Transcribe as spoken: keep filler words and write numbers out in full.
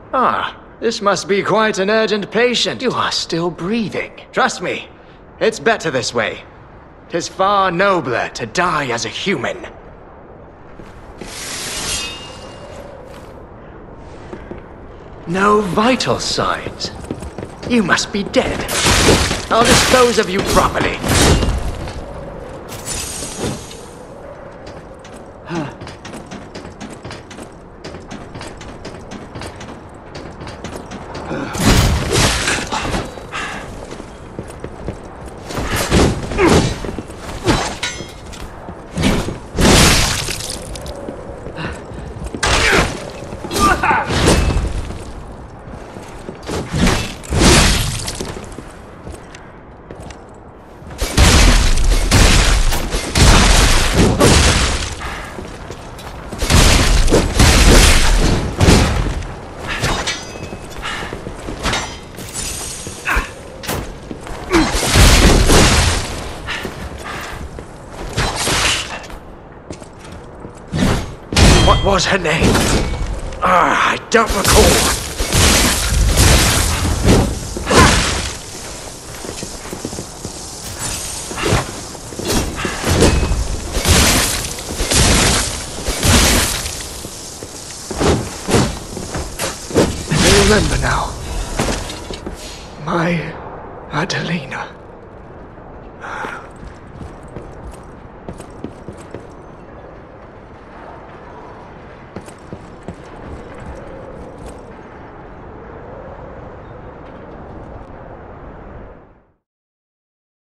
Ah, this must be quite an urgent patient. You are still breathing. Trust me, it's better this way. 'Tis far nobler to die as a human. No vital signs. You must be dead. I'll dispose of you properly. What was her name? Ah, I don't recall. I remember now. My Adelina.